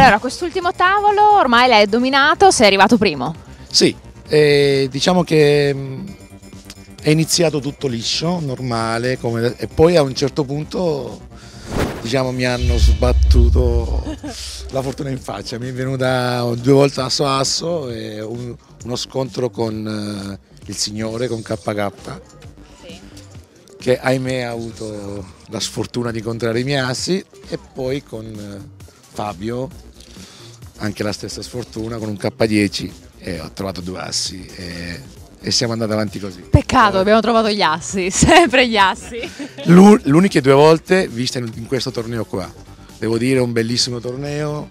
Allora, quest'ultimo tavolo ormai l'hai dominato, sei arrivato primo. Sì, diciamo che è iniziato tutto liscio, normale, e poi a un certo punto diciamo, mi hanno sbattuto la fortuna in faccia. Mi è venuta 2 volte asso a asso e uno scontro con il signore, con KK, che ahimè ha avuto la sfortuna di incontrare i miei assi, e poi con Fabio anche la stessa sfortuna con un K10, e ho trovato 2 assi e siamo andati avanti così. Peccato, abbiamo trovato gli assi, sempre gli assi. L'uniche 2 volte viste in questo torneo qua. Devo dire, un bellissimo torneo.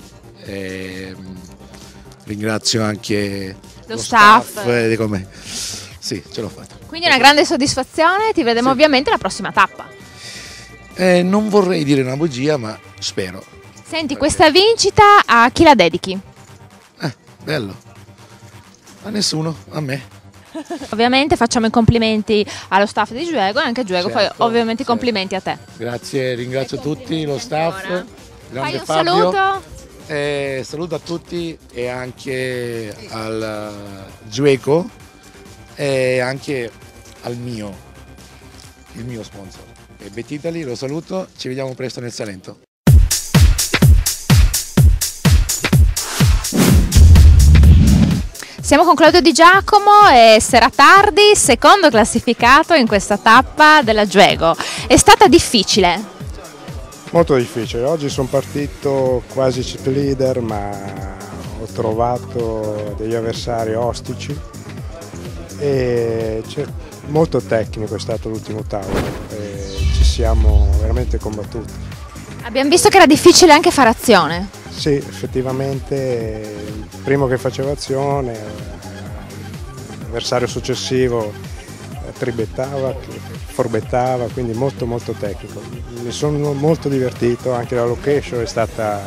Ringrazio anche lo staff. Sì, ce l'ho fatta. Quindi una grande soddisfazione, ti vedremo ovviamente alla prossima tappa. Non vorrei dire una bugia, ma spero. Senti, questa vincita a chi la dedichi? Bello. A nessuno, a me. Ovviamente facciamo i complimenti allo staff di Juego, e anche Juego poi ovviamente i complimenti a te. Grazie, ringrazio tutti, lo staff. Fai un Fabio. saluto. Saluto a tutti e anche al Juego e anche al il mio sponsor. Bet Italy, lo saluto, ci vediamo presto nel Salento. Siamo con Claudio Di Giacomo e Seratardi, secondo classificato in questa tappa della Juego. È stata difficile? Molto difficile, oggi sono partito quasi chip leader, ma ho trovato degli avversari ostici e molto tecnico è stato l'ultimo tavolo e ci siamo veramente combattuti. Abbiamo visto che era difficile anche fare azione. Sì, effettivamente il primo che faceva azione, l'avversario successivo tribettava, forbettava, quindi molto tecnico. Mi sono molto divertito, anche la location è stata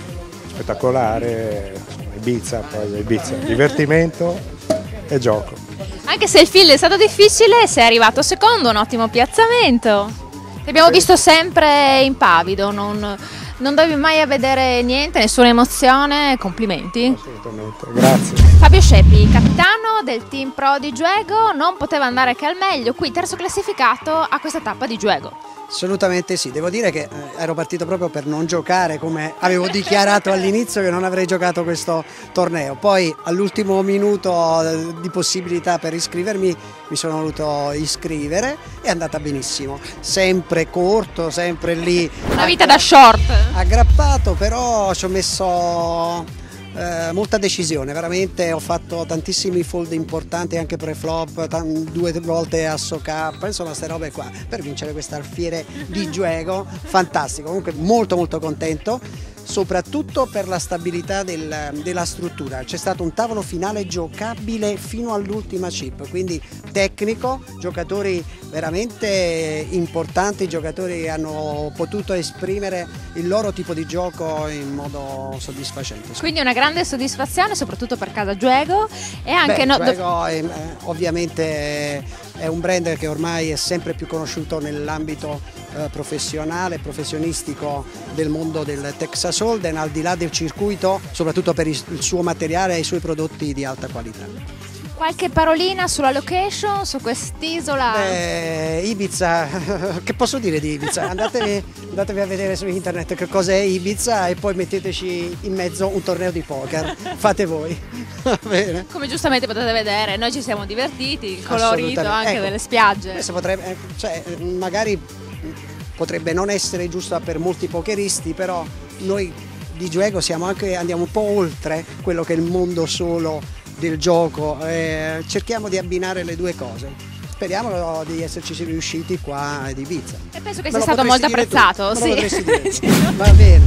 spettacolare, Ibiza, divertimento e gioco. Anche se il field è stato difficile, sei arrivato secondo, un ottimo piazzamento. Ti abbiamo visto sempre impavido, non dovevi mai vedere niente, nessuna emozione, complimenti. Assolutamente, grazie. Fabio Sceppi, capitano del team pro di Juego, non poteva andare che al meglio, qui terzo classificato a questa tappa di Juego. Assolutamente sì, devo dire che ero partito proprio per non giocare, come avevo dichiarato all'inizio che non avrei giocato questo torneo, poi all'ultimo minuto di possibilità per iscrivermi mi sono voluto iscrivere, è andata benissimo, sempre corto, sempre lì. Una vita da short. Aggrappato, però ci ho messo molta decisione, veramente ho fatto tantissimi fold importanti anche pre-flop, 2 volte asso K, insomma queste robe qua per vincere questa alfiere di Juego, fantastico, comunque molto contento, soprattutto per la stabilità della struttura. C'è stato un tavolo finale giocabile fino all'ultima chip, quindi tecnico, giocatori veramente importanti, giocatori hanno potuto esprimere il loro tipo di gioco in modo soddisfacente. Quindi una grande soddisfazione soprattutto per casa Juego e anche Juego ovviamente è un brand che ormai è sempre più conosciuto nell'ambito professionale, professionistico del mondo del Texas Hold'em, al di là del circuito, soprattutto per il suo materiale e i suoi prodotti di alta qualità. Qualche parolina sulla location, su quest'isola? Ibiza, che posso dire di Ibiza? Andatevi a vedere su internet che cos'è Ibiza e poi metteteci in mezzo un torneo di poker, fate voi. Va bene. Come giustamente potete vedere, noi ci siamo divertiti, il colorito anche delle spiagge. Potrebbe, magari potrebbe non essere giusta per molti pokeristi, però noi di Juego andiamo un po' oltre quello che è il mondo solo del gioco, cerchiamo di abbinare le 2 cose. Speriamo di esserci riusciti qua ad Ibiza. E penso che sia stato molto apprezzato. Sì. Va bene.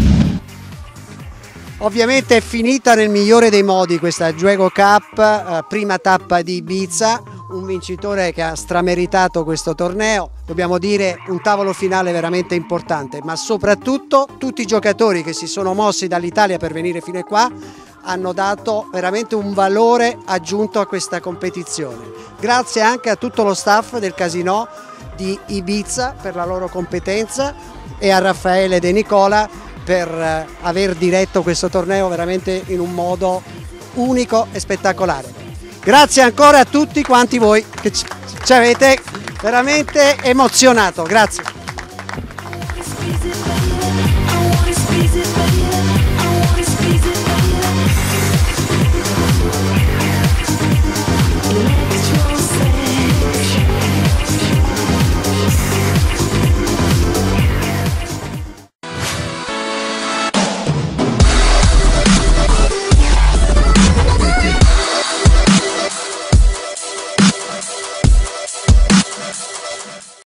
Ovviamente è finita nel migliore dei modi questa Juego Cup, prima tappa di Ibiza, un vincitore che ha strameritato questo torneo, dobbiamo dire un tavolo finale veramente importante, ma soprattutto tutti i giocatori che si sono mossi dall'Italia per venire fino a qua hanno dato veramente un valore aggiunto a questa competizione. Grazie anche a tutto lo staff del Casino di Ibiza per la loro competenza e a Raffaele De Nicola per aver diretto questo torneo veramente in un modo unico e spettacolare. Grazie ancora a tutti quanti voi che ci avete veramente emozionato, grazie.